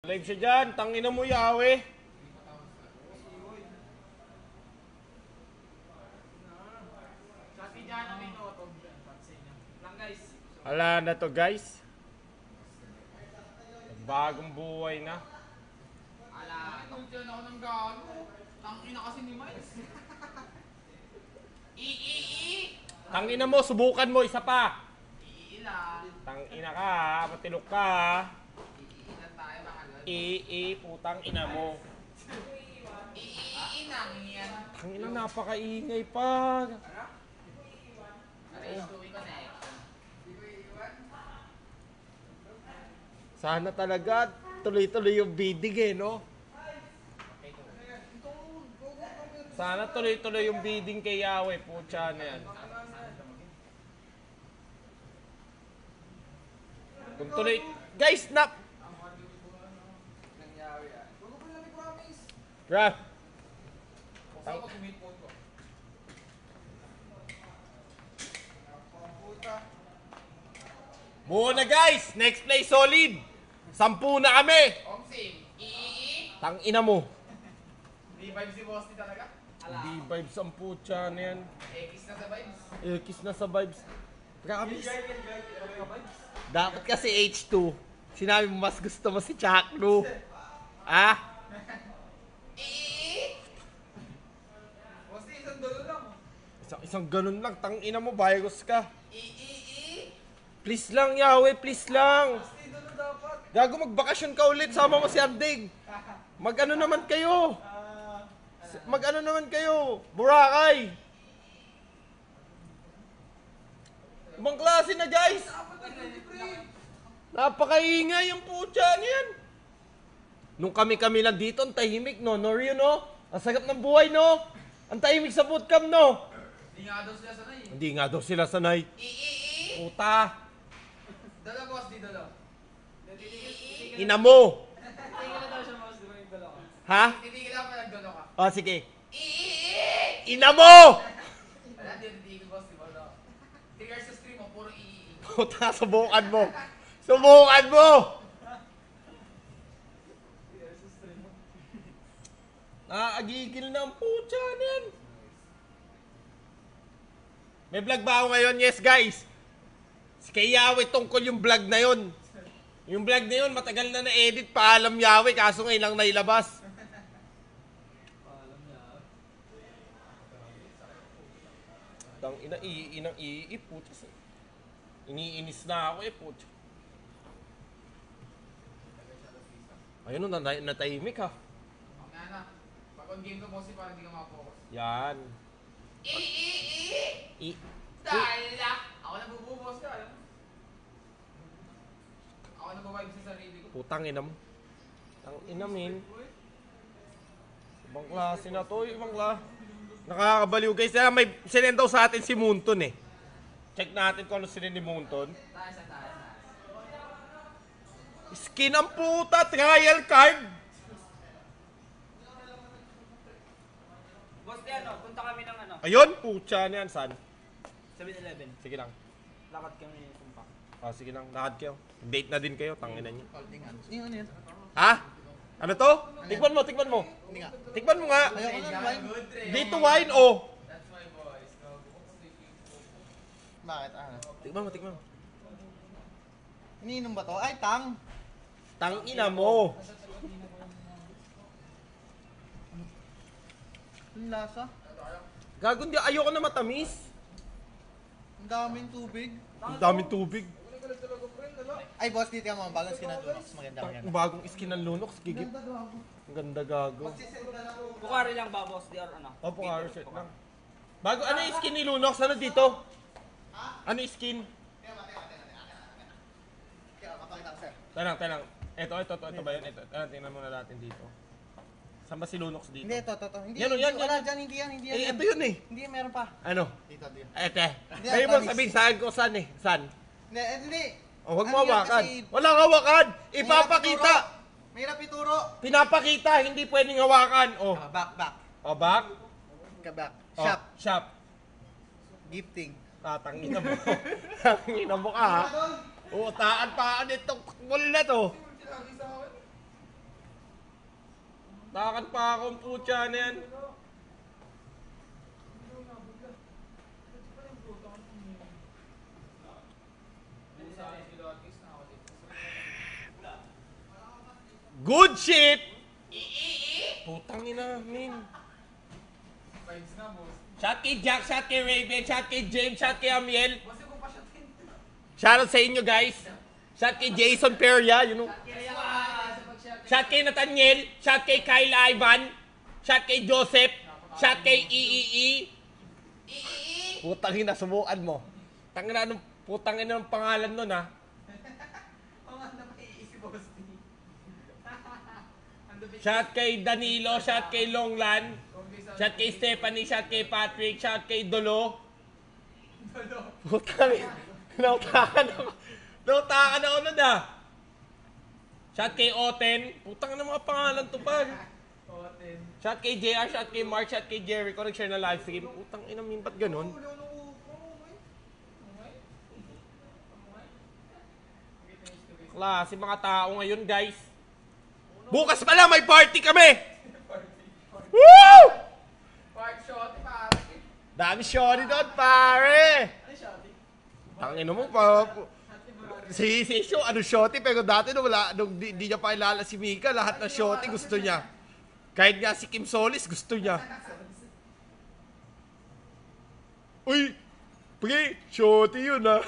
Live siya dyan, tangina mo Yawi. Ala na to guys. Bagong buhay na. Ala, dyan ako ng gago. Tangina kasi ni Miles. Tangina mo, subukan mo, isa pa. Iilan. Tangina ka, matilok ka. Iilan tayo mga lord. Putang ina mo. Iinang yan. Tangina, napakaingay pa. Sana talaga tuloy-tuloy yung bidding eh, no? Sana tuloy-tuloy yung bidding kay Yawi. Pucha na yan. Kung tuloy... Guys, snap! Grab! Buo na guys! Nexplay solid! 10 na kami! Omsim, Tangina mo! Di vibes si Boss talaga? Di vibes ang putya na yan. X na sa vibes. Kiss na sa vibes. Promise. Dapat kasi H2. Sinabi mo mas gusto mo si Chaklo. Ah? Boss, isang dolo lang. Isang ganun lang. Tangina mo, virus ka. Please lang, Yawi. Please lang. Gago, magbakasyon ka ulit. Sama mo si Ardig. Mag-ano naman kayo. Mag-ano naman kayo. Boracay. Ibang klase na, guys. Napakaingay yung putya niyan. Nung kami-kami lang dito, ang tahimik, no? No, Rio, no? Ang sagap ng buhay, no? Ang tahimik sa bootcamp, no? Hindi nga daw sila sanay. Hindi nga daw sila sanay. Puta. Dolo, boss, di dolo. Ina mo. Tingin na daw siya, boss, di ba yung dolo ka? Ha? Titigil ako pag dolo ka. O, sige. Ina mo! Wala, di titigil, boss, di ba dolo? Tingin sa stream mo, puro Puta, subukan mo. Subukan mo! Nakakagigil na ang putya niyan. May vlog ba ako ngayon? Yes, guys. Si kay Yawi tungkol yung vlog na yun. Yung vlog na yun, matagal na na-edit. Paalam Yawi, kaso ngayon lang nailabas. Tang inang putya. Iniinis na ako putya. Ayun, natahimik ha. Nga na. Pag on game ko, boss, parang hindi ka makapokus. Yan. Dala! Ako na bububos ka, alam mo? Ako na bubibes sa sarili ko. Putang ina mo. Tang ina min. Ibang klase na to, ibang klase. Nakakabaliw guys. May sinend daw sa atin si Munton eh. Check natin kung ano sinend ni Munton. Taas. Skin ang puta, trial card. Boss, di ano, punta kami ng ano? Ayun, putya niyan, san? 7-Eleven. Sige lang. Lakad kami ng sumpa. Sige lang, lakad kayo. Date na din kayo, tangina niyo. Yung ano yan? Ha? Ano to? Tikman mo. Hindi nga. Tikman mo nga. Ayoko na wine. Dito wine, oh. That's my voice. Bakit? Tikman mo. Iniinom ba to? Ay, tang! Tang ina mo. Ang lasa. Gago, hindi. Ayoko na matamis. Ang daming tubig. Ang daming tubig. Ay, boss, dito ka mga bagong skin ng Lunox. Maganda. Ang bagong skin ng Lunox, gigip. Ang ganda gago. Bukari lang ba, boss? Di or ano? Opo, shirt lang. Bago, ano yung skin ni Lunox? Ano dito? Ano yung skin? Tanang. Ito ba yun? Ito, tingnan muna natin dito. Saan ba si Lunox dito? Hindi, ito. Hindi, Yan. wala dyan, hindi yan. Ito yun eh. Hindi, meron pa. Ano? Dito. Ete. Kayo mo sabihin saan ko saan eh. Saan? Hindi. Oh, huwag mo Ano yan hawakan. kasi- Walang hawakan. Ipapakita. Mahirap ituro. Pinapakita, hindi pwedeng hawakan. Oh. Back. Oh, back. Back. Oh, Shop. Shop. Gifting. Tangina mo. Tangina mo ka ha. Oo, taan itong mall na to. Takan pa akong putya na yan. Good shit! Putang ina, min. Vibes na, boss. Shot kay Jack, shot kay Raven, shot kay Jeymz, shot kay Amiel. Boss, yung pa-shotin. Shoutout sa inyo guys. Shot kay Jason Peria, you know. Shot kay Nathaniel, shot kay Kyle Ivan, shot kay Joseph, shot kay INIINIS. Putang ina, subukan mo. Putang ina ng pangalan nun ha. Shot kay Danilo, shot kay Longlan, shot kay Stephanie, shot kay Patrick, shot kay Dolo. Putang ina. Nautakan ako nun ah. Shot kay Oten. Putang ina mga pangalan to pa. Shot kay JR, shot kay Mark, shot kay Jerry. Kung nag-share na live stream. Putang ina, min ba't ganun? Klase mga tao ngayon guys. Bukas pala may party kami! Woo! Park shot, pare. Dami shorty doon pare! Tangin mo pa. Si Sho, ano shorty, pero dati nung di niya pa kilala si Mika, lahat ng shorty gusto niya. Kahit nga si Kim Solis, gusto niya. Uy! Pre, shorty yun ah.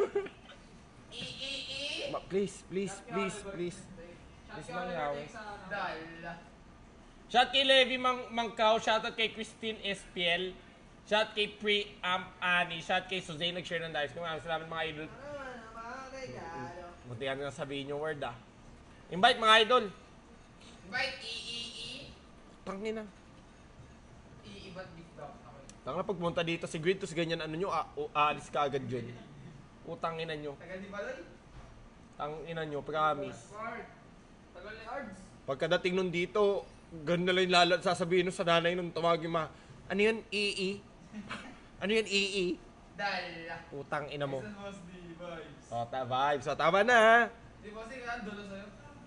Please. Please lang Yawi. Shout kay Levi Mangkaw, shoutout kay Christine SPL, shout kay Ani, shout kay Suzanne nag-share ng live. Salamat mga idol. Muntihan nga sabihin yung word ah. Invite mga idol. Invite Tangin na. ba't big dog? Tanga na pagpunta dito si Grid, tapos ganyan ano nyo, aalis ka agad yun. Utang ina nyo. Tagal ni Balay? Tangina nyo, promise. Tagal ni Ards. Pagkadating nun dito, ganun na lang sasabihin nun sa nanay nung tumawag yung ano yun, EE? Ano yun, EE? Dala. Utang ina mo. Isan was the vibes. O, vibes. O, tama na ha. Di ba kasi kailangan dulo sa'yo?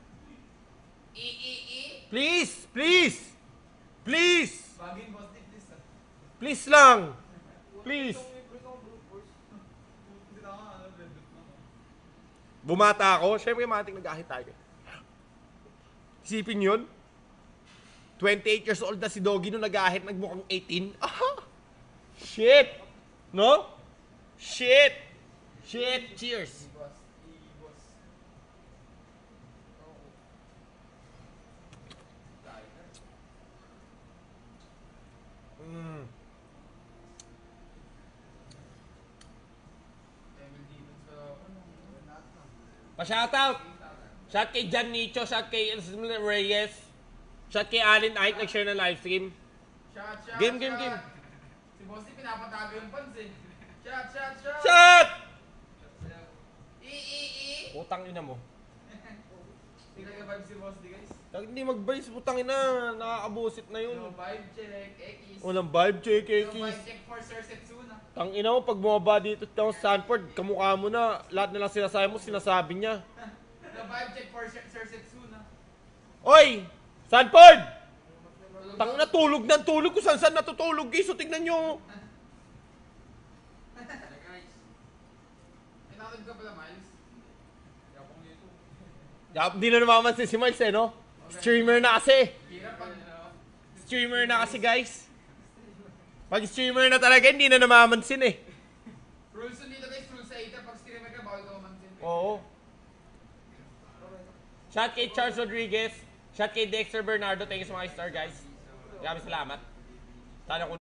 Please! Please! Please! Bagin boss di please ah. Please lang! Please! Hindi na ako blended na. Bumata ako. Siyempre, mating nag-ahit tayo. Isipin yun. 28 years old na si Dogie nung nag-ahit, nagmukhang 18. Aha! Shit! No? Shit! Shit! Cheers! Boss. Pa-shoutout! Shout kay Jan Nicho, shout kay Reyes, shout kay Alin Ike, nag-share ng livestream. Shot. Game. Si Bossy pinapatago yung pants eh. Shot. Shot! I. Putang ina mo. Tingnan yung vibe si Boss di guys. Pag hindi mag-vibe, putang ina, nakakabusit na yun. No vibe check, X. Walang vibe check, No X. vibe check for Sir Setsuna. Tang ina mo, pag bumaba dito sa Stanford, kamukha mo na, lahat na lang sinasabi niya. No vibe check for Sir Setsuna. Oy! Stanford! Tang na tulog kung saan natutulog guys, so tignan nyo. Guys. Inatid ka pala Miles. Yapong nito. Hindi na namamansin si Miles eh, no? Streamer na kasi. Hirap pag Streamer na kasi guys. Pag streamer na talaga, hindi na namamansin eh. rules dito guys, rules sa 8 pag streamer ka bawal ka mamansin. Oo. Shout kay Charles Rodriguez. Shout kay Dexter Bernardo. Thank you sa mga star guys. Maraming salamat. Sana kung